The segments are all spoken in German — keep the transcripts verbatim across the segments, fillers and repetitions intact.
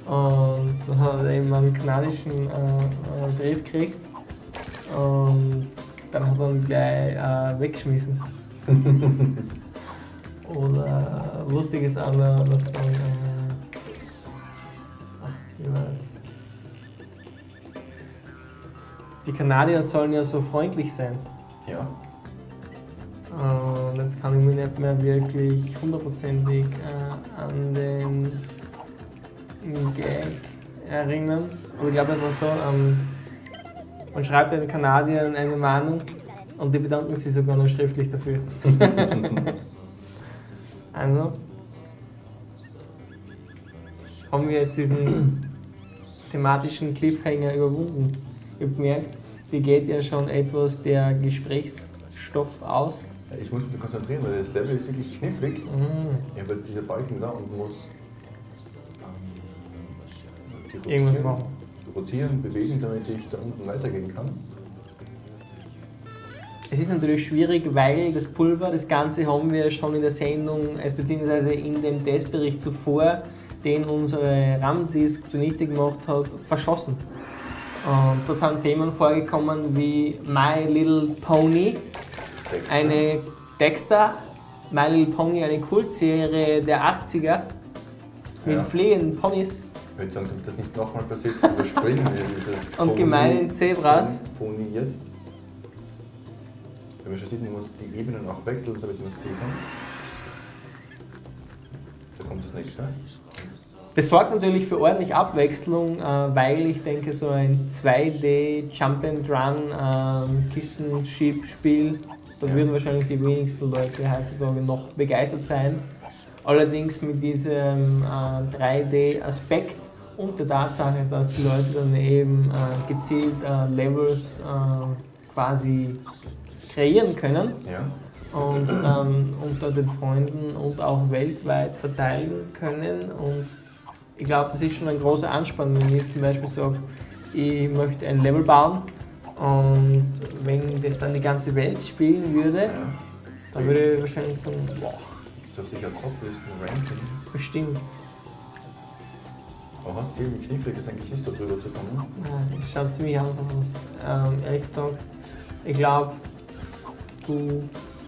Und dann hat er eben einen kanadischen äh, Brief gekriegt und dann hat er ihn gleich äh, weggeschmissen. Oder lustig ist auch noch, dass so ein, äh, ach, wie war das? Die Kanadier sollen ja so freundlich sein. Ja. Und jetzt kann ich mich nicht mehr wirklich hundertprozentig äh, an den Gag erinnern. Aber ich glaube, es war so, ähm, man schreibt den Kanadiern eine Mahnung und die bedanken sich sogar noch schriftlich dafür. Also haben wir jetzt diesen thematischen Cliffhanger überwunden. Ich habe gemerkt, die geht ja schon etwas der Gesprächsstoff aus. Ja, ich muss mich konzentrieren, weil das Level ist wirklich knifflig. Mhm. Ich habe jetzt diese Balken da und muss ähm, die Irgendwas rotieren, machen. rotieren, bewegen, damit ich da unten weitergehen kann. Es ist natürlich schwierig, weil das Pulver, das Ganze haben wir schon in der Sendung, also beziehungsweise in dem Testbericht zuvor, den unsere RAM-Disk zunichte gemacht hat, verschossen. Und da sind Themen vorgekommen wie My Little Pony, Dexter. eine Dexter, My Little Pony, eine Kultserie der achtziger mit Ja. fliegenden Ponys Ich würde sagen, damit das nicht nochmal passiert, überspringen wir dieses und Pony- gemeinen Zebras. Pony jetzt. Wenn man schon sieht, man muss die Ebenen auch wechseln, damit man das ziehen kann. Da kommt das nächste. Das sorgt natürlich für ordentlich Abwechslung, äh, weil ich denke, so ein zwei D Jump and Run ähm, Kistenschiebspiel, da Ja. würden wahrscheinlich die wenigsten Leute heutzutage noch begeistert sein. Allerdings mit diesem äh, drei D Aspekt und der Tatsache, dass die Leute dann eben äh, gezielt äh, Levels äh, quasi kreieren können Ja. und dann unter den Freunden und auch weltweit verteilen können. Und ich glaube, das ist schon ein großer Anspann, wenn ich zum Beispiel sage, ich möchte ein Level bauen und wenn das dann die ganze Welt spielen würde, Ja. dann würde ich wahrscheinlich sagen, boah, Gibt es auch sicher Toplisten, Rankings. bestimmt. Aber hast du irgendwie knifflig, das eigentlich ist, da drüber zu kommen? Ja, es schaut ziemlich einfach aus. Ähm, ehrlich gesagt, ich glaube, du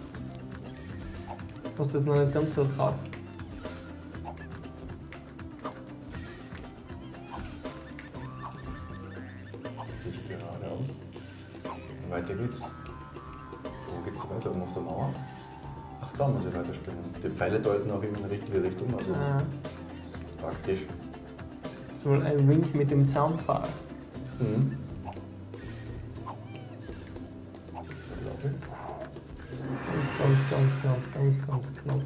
hast das noch nicht ganz so drauf. Sich geradeaus. Und weiter geht's. Wo geht's weiter? Oben auf der Mauer? Ach, da muss ich weiterspringen. Die Pfeile deuten auch immer in die richtige Richtung, also Äh, praktisch. so ein Wink mit dem Zaunpfahl. Mhm. Da laufe ich. Ganz, ganz, ganz, ganz, ganz, ganz knapp.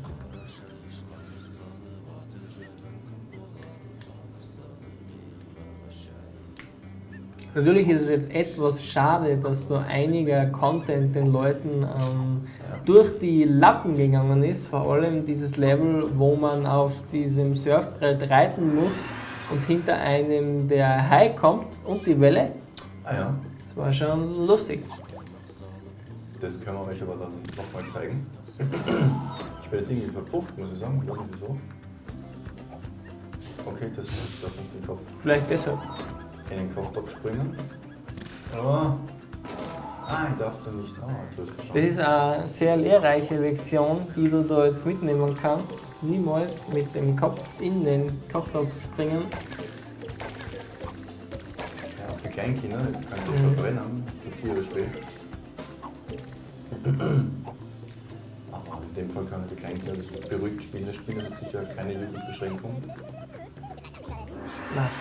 Natürlich ist es jetzt etwas schade, dass da einiger Content den Leuten ähm, durch die Lappen gegangen ist. Vor allem dieses Level, wo man auf diesem Surfbrett reiten muss und hinter einem der Hai kommt und die Welle. Ah ja, Das war schon lustig. das können wir euch aber dann nochmal zeigen. Ich bin jetzt irgendwie verpufft, muss ich sagen. Ich weiß nicht wieso. Okay, das darf nicht den Kopf Vielleicht deshalb. in den Kochtopf springen. Aber. Ah, ich darf da nicht. Ah, du hast Das ist eine sehr lehrreiche Lektion, die du da jetzt mitnehmen kannst. Niemals mit dem Kopf in den Kochtopf springen. Ja, auch die Kleinkinder, die können sich Mhm. verbrennen, für Tiere spät. Aber in dem Fall können die Kleinkinder das beruhigt spielen. Das Spiel hat sicher keine Jugendbeschränkung. Nein.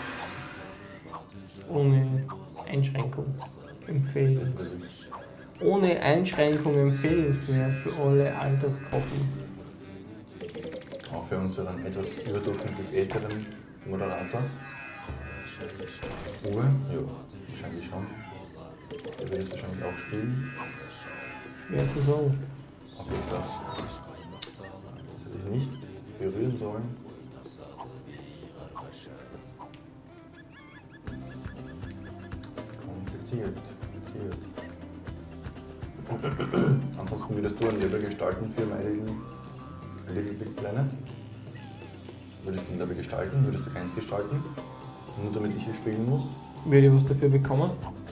Ohne Einschränkung empfehlen. Das würde ich. Ohne Einschränkung empfehlenswert für alle Altersgruppen. Auch für unseren etwas überdurchschnittlich älteren Moderator. Uwe? Ja, wahrscheinlich schon. Der wird es wahrscheinlich auch spielen. Schwer zu sagen. Auf jeden Fall. Das hätte ich nicht berühren sollen. Kompliziert, kompliziert. Ansonsten würdest du ein Level gestalten für My Little, Little Big Planet? Würdest du ein Level gestalten? Würdest du keins gestalten? Nur damit ich hier spielen muss. Würde ich was dafür bekommen?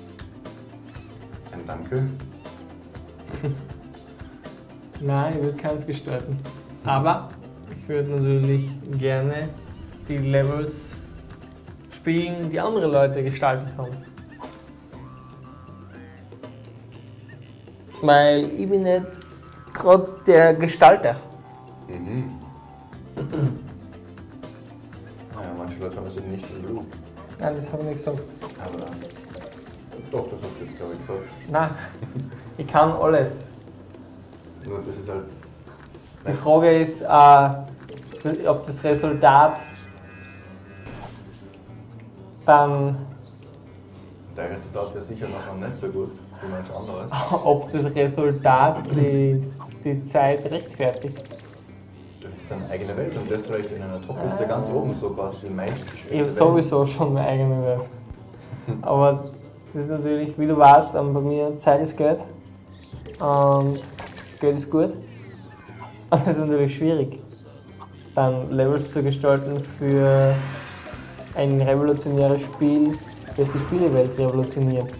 Ein Danke. Nein, ich würde keins gestalten. Aber ich würde natürlich gerne die Levels spielen, die andere Leute gestaltet haben. Weil ich bin nicht gerade der Gestalter. Mhm. Naja, manche Leute haben es eben nicht im Blut. Nein, das habe ich nicht gesagt. Aber doch, das hast du jetzt, glaube ich, gesagt. Nein, ich kann alles. Nur das ist halt. Die Frage ist, äh, ob das Resultat dann, Dein Resultat wäre sicher nachher nicht so gut wie manch anderes. ob das Resultat die, die Zeit rechtfertigt. Das ist eine eigene Welt und du hast vielleicht in einer Top-Liste ganz oben so quasi die Ich habe meistgespielt. sowieso schon eine eigene Welt. Aber das ist natürlich, wie du weißt, bei mir Zeit ist Geld. Und Geld ist gut. Und es ist natürlich schwierig, dann Levels zu gestalten für ein revolutionäres Spiel, das die Spielewelt revolutioniert.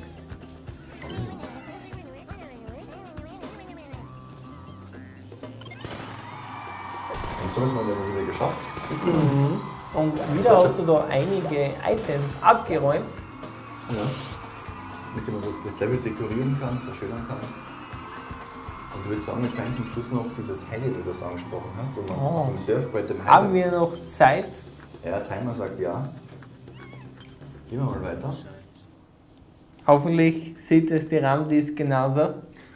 Und somit haben wir den wieder geschafft. Mhm. Und wieder hast du da einige Items abgeräumt. Ja. Mit dem man so das Level dekorieren kann, verschönern kann. Und ich würde sagen, jetzt eigentlich am Schluss noch dieses Highlight, das du angesprochen hast, wo man Oh. auf dem Surfbrett dem Haben Highlight. wir noch Zeit? Ja, Timer sagt ja. Gehen wir mal weiter. Hoffentlich sieht es die Ramdis genauso.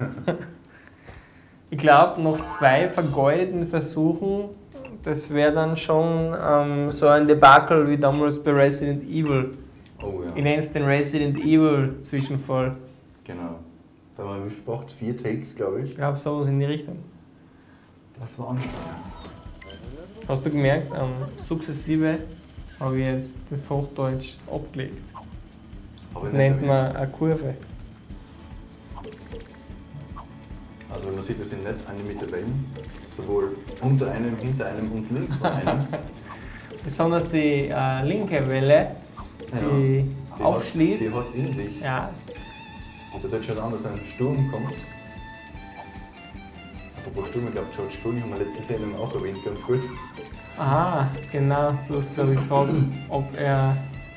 Ich glaube, nach zwei vergeudeten Versuchen, das wäre dann schon ähm, so ein Debakel wie damals bei Resident Evil. Oh ja. Ich nenne es den Resident Evil Zwischenfall. Genau. Da haben wir wie viel gebraucht? Vier Takes, glaube ich. Ich glaube, sowas in die Richtung. Das war anstrengend. Hast du gemerkt, ähm, sukzessive habe ich jetzt das Hochdeutsch abgelegt. Aber Das nicht nennt erwähnt. man eine Kurve. Also man sieht, es sind nicht animierte Wellen, sowohl unter einem, hinter einem und links von einem. Besonders die äh, linke Welle, die Die aufschließt. Die hat es in sich. Ja, Und da tut schon an, dass ein Sturm kommt. Apropos Sturm, ich glaube, George Clooney haben wir letzte Sendung auch erwähnt, ganz kurz. aha, genau. Du hast, glaube ich, gefragt, ob er.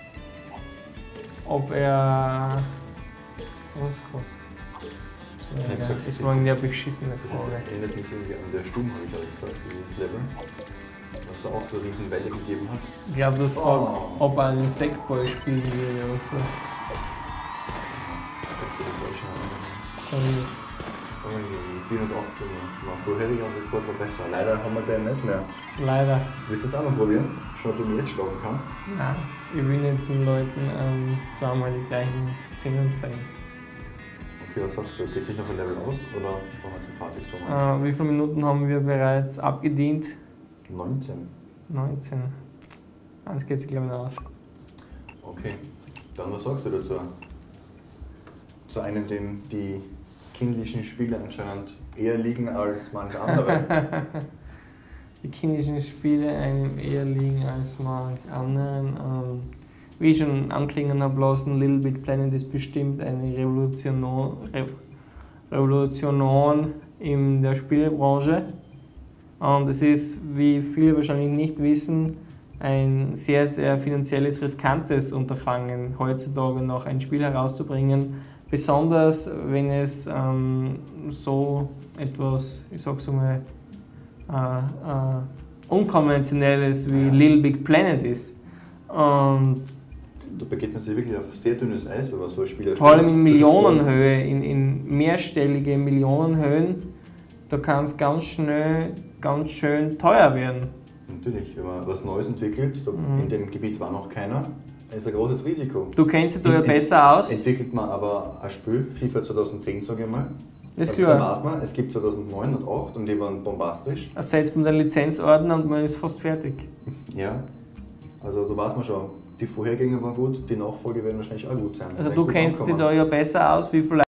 ob er. Was kommt? Ich hab gesagt, Das war eine beschissene Das Frage. erinnert mich irgendwie an der Sturm, habe ich auch gesagt, dieses Level. Was da auch so riesen Welle gegeben hat. Ich glaube, das Oh. fragt, ob er einen Sackball spielen würde oder so. Das geht voll schon. Und vierhundertacht, mein vorheriger Rekord war besser. Leider haben wir den nicht mehr. leider. Willst du das auch noch probieren? Schon, ob du mir jetzt schlagen kannst? Nein, ich will nicht den Leuten ähm, zweimal die gleichen Szenen zeigen. Okay, was sagst du? Geht sich noch ein Level aus oder wollen wir zum Fazit kommen? Äh, wie viele Minuten haben wir bereits abgedient? neunzehn. neunzehn. Eins geht sich, glaube ich, noch aus. Okay, dann was sagst du dazu? Zu einem, dem die kindlichen Spiele anscheinend eher liegen als manche andere. Die kindischen Spiele einem eher liegen als manch anderen. Ähm, wie ich schon anklingen habe lassen, Little Big Planet ist bestimmt eine Revolution, Re Revolution in der Spielebranche. Und es ist, wie viele wahrscheinlich nicht wissen, ein sehr, sehr finanzielles, riskantes Unterfangen, heutzutage noch ein Spiel herauszubringen. Besonders wenn es ähm, so etwas, ich sag's mal, äh, äh, unkonventionelles wie Little Big Planet ist. Und Da begeht man sich wirklich auf sehr dünnes Eis, aber so ein Spiel. vor allem in Millionenhöhe, in, in mehrstellige Millionenhöhen, da kann es ganz schnell, ganz schön teuer werden. Natürlich, wenn man was Neues entwickelt, da Mhm. in dem Gebiet war noch keiner, ist ein großes Risiko. Du kennst dich da ja Ent- besser aus. Entwickelt man aber ein Spiel, FIFA zweitausendzehn sage ich mal. Das ist Da klar. weiß man, es gibt zweitausendneun und zweitausendacht und die waren bombastisch. Da setzt man den Lizenzordner und man ist fast fertig. Ja, also da weiß man schon, die Vorhergänger waren gut, die Nachfolge werden wahrscheinlich auch gut sein. Also Wenn du gut kennst dich ankommen. da ja besser aus. Wie viel